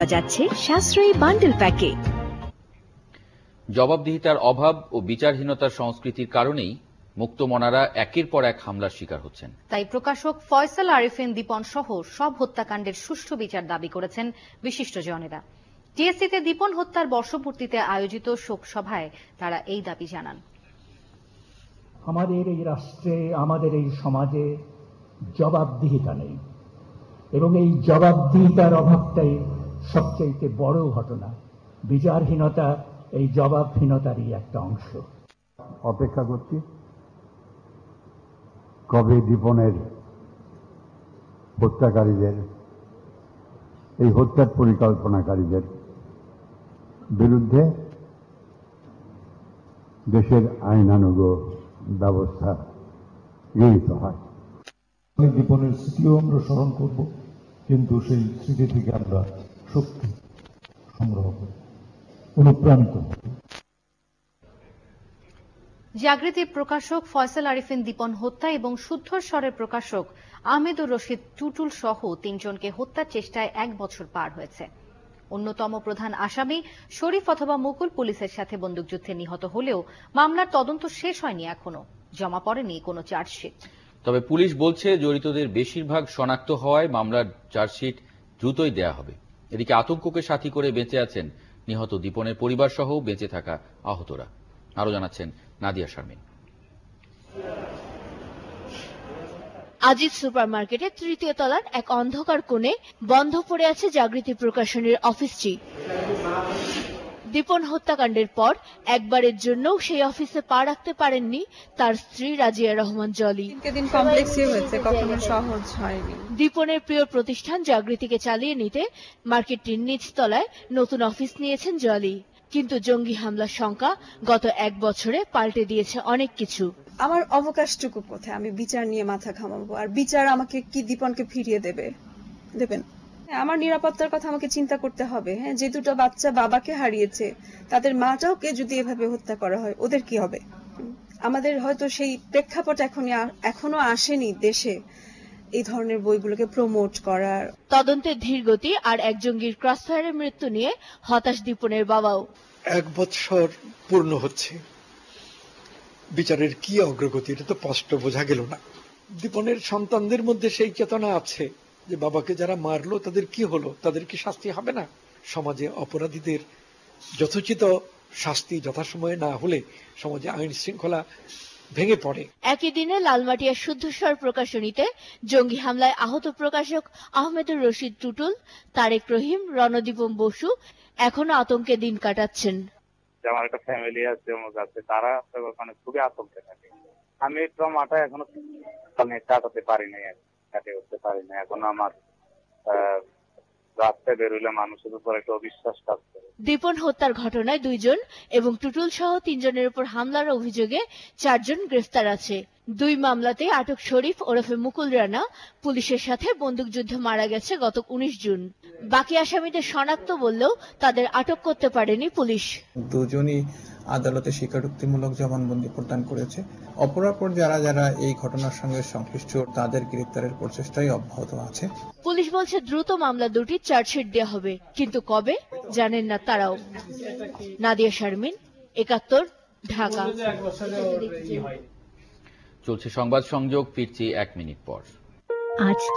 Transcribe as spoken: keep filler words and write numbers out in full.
যাচ্ছে সাশ্রয়ী বান্ডেল প্যাকে। জবাবদিহিতার অভাব ও বিচারহীনতার সংস্কৃতির কারণেই মুক্তমনারা একের পর এক হামলার শিকার হচ্ছেন। তাই প্রকাশক ফয়সাল আরিফিন দীপন সহ সব হত্যাকাণ্ডের সুষ্ঠু বিচার দাবি করেছেন বিশিষ্টজনেরা। টিএসসিতে দীপন হত্যার বর্ষপূর্তিতে আয়োজিত শোক সভায় তারা এই দাবি জানান। আমাদের এই রাষ্ট্রে, আমাদের এই সমাজে জবাবদিহিতা নেই, এবং এই জবাবদিহিতার অভাবটাই সবচেয়ে বড় ঘটনা। বিচারহীনতা এই জবাবহীনতারই একটা অংশ। অপেক্ষা করছি কবে দীপনের হত্যাকারীদের, এই হত্যার পরিকল্পনাকারীদের বিরুদ্ধে দেশের আইনানুগ ব্যবস্থা গৃহীত হয়। দীপনের স্মৃতিও আমরা স্মরণ করব, কিন্তু সেই স্মৃতি থেকে আমরা শক্তি সংগ্রহ করব, অনুপ্রাণিত হব। জাগৃতির প্রকাশক ফয়সাল আরিফিন দীপন হত্যা এবং শুদ্ধস্বরের প্রকাশক আহমেদুর রশিদ টুটুল সহ তিনজনকে হত্যার চেষ্টায় এক বছর পার হয়েছে। অন্যতম প্রধান আসামি শরীফ অথবা মুকুল পুলিশের সাথে বন্দুকযুদ্ধে নিহত হলেও মামলার তদন্ত শেষ হয়নি, এখনো জমা পড়েনি কোনো চার্জশিট। তবে পুলিশ বলছে জড়িতদের বেশিরভাগ শনাক্ত হওয়ায় মামলার চার্জশিট দ্রুতই দেয়া হবে। এদিকে আতঙ্ককে সাথী করে বেঁচে আছেন নিহত দীপনের পরিবার সহ বেঁচে থাকা আহতরা। আরো জানাচ্ছেন নাদিয়া শারমিন। আজিজ সুপারমার্কেটের তৃতীয় তলার এক অন্ধকার কোণে বন্ধ পড়ে আছে জাগৃতি প্রকাশনের অফিসটি। দীপন হত্যাকাণ্ডের পর একবারের জন্য সেই অফিসে পা রাখতে পারেননি তার স্ত্রী রাজিয়া রহমান জলি। দীপনের প্রিয় প্রতিষ্ঠান জাগৃতিকে চালিয়ে নিতে মার্কেটটির নিচ তলায় নতুন অফিস নিয়েছেন জলি, কিন্তু জঙ্গি হামলার শঙ্কা গত এক বছরে পাল্টে দিয়েছে অনেক কিছু। আমার অবকাশটুকু কোথায়? আমি বিচার নিয়ে মাথা ঘামাবো, আর বিচার আমাকে কি দীপনকে ফিরিয়ে দেবে দেবেন? আমার নিরাপত্তার কথা আমাকে চিন্তা করতে হবে। হ্যাঁ, যে দুটো বাচ্চা বাবাকে হারিয়েছে, তাদের মাটাওকে যদি এভাবে হত্যা করা হয়, ওদের কি হবে? আমাদের হয়তো সেই প্রেক্ষাপট এখন এখনো আসেনি দেশে এই ধরনের বইগুলোকে প্রমোট করার। তদন্তের ধীরগতি আর এক জঙ্গির ক্রসফায়ারের মৃত্যু নিয়ে হতাশ দীপনের বাবাও। এক বছর পূর্ণ হচ্ছে, বিচারের কি অগ্রগতি এটা তো স্পষ্ট বোঝা গেল না। দীপনের সন্তানদের মধ্যে সেই চেতনা আছে যে বাবাকে যারা মারলো তাদের কি হলো, তাদের কি শাস্তি হবে না? সমাজে অপরাধীদের যথোচিত শাস্তি যথাসময়ে না হলে সমাজে আইন শৃঙ্খলা ভেঙে পড়ে। একই দিনে লালমাটিয়া শুদ্ধস্বর প্রকাশনীতে জঙ্গি হামলায় আহত প্রকাশক আহমেদুর রশিদ টুটুল, তারেক রহিম, রণদীপম বসু এখনো আতঙ্কে দিন কাটাচ্ছেন। আমার একটা ফ্যামিলি আছে, তারা ওখানে খুবই আতঙ্কে থাকে। আমি ট্রমাটা এখনো কাটাতে পারি নাই, কাটে উঠতে পারি না। এখন আমার রাস্তায় বেরোলে মানুষের উপর একটা অবিশ্বাস কাজ করে। দীপন হত্যার ঘটনায় দুইজন এবং টুটুল সহ তিনজনের উপর হামলার অভিযোগে চারজন গ্রেফতার আছে। দুই মামলাতে আটক শরীফ ওরফে মুকুল রানা পুলিশের সাথে বন্দুকযুদ্ধে মারা গেছে গত উনিশ জুন। বাকি আসামিদের শনাক্ত বললেও তাদের আটক করতে পারেনি পুলিশ। দুজনই আদালতে স্বীকারোক্তিমূলক জবানবন্দি প্রদান করেছে। অপরাপর যারা যারা এই ঘটনার সঙ্গে সংশ্লিষ্ট তাদের গ্রেফতারের প্রচেষ্টাই অব্যাহত আছে। পুলিশ বলছে দ্রুত মামলা দুটি চার্জশিট দেওয়া হবে, কিন্তু কবে জানেন না তারাও। নাদিয়া শারমিন, একাত্তর, ঢাকা। চলছে সংবাদ সংযোগ, ফিরছি এক মিনিট পর। আজ